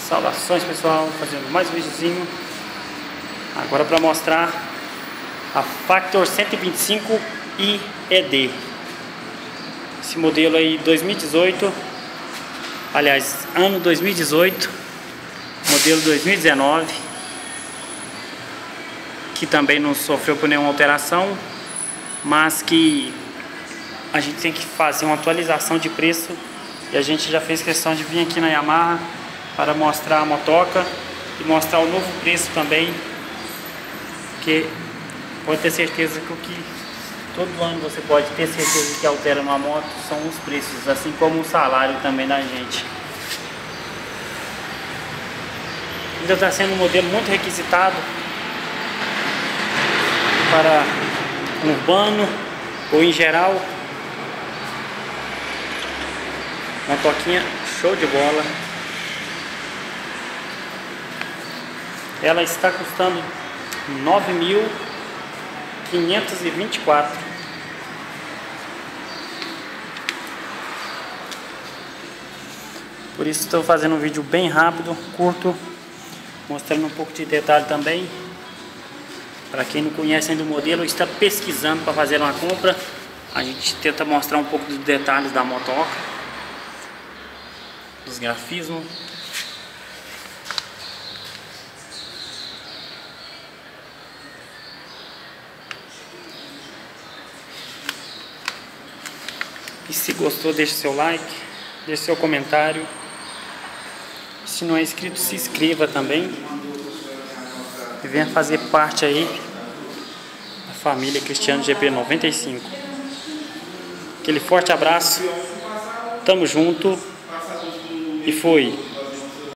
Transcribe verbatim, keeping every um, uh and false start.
Saudações, pessoal, fazendo mais um videozinho agora para mostrar a Factor cento e vinte e cinco i E D. Esse modelo aí dois mil e dezoito, aliás, ano dois mil e dezoito, modelo dois mil e dezenove, que também não sofreu por nenhuma alteração, mas que a gente tem que fazer uma atualização de preço e a gente já fez questão de vir aqui na Yamaha para mostrar a motoca e mostrar o novo preço também, porque pode ter certeza que o que todo ano você pode ter certeza que altera numa moto são os preços, assim como o salário também da gente. Ainda está sendo um modelo muito requisitado para urbano ou em geral. Motoquinha show de bola. Ela está custando nove mil quinhentos e vinte e quatro reais. Por isso estou fazendo um vídeo bem rápido, curto, mostrando um pouco de detalhe também. Para quem não conhece ainda o modelo, está pesquisando para fazer uma compra, a gente tenta mostrar um pouco dos detalhes da motoca, dos grafismos. E se gostou, deixe seu like, deixe seu comentário. Se não é inscrito, se inscreva também. E venha fazer parte aí da família Cristiano G P noventa e cinco. Aquele forte abraço, tamo junto e fui!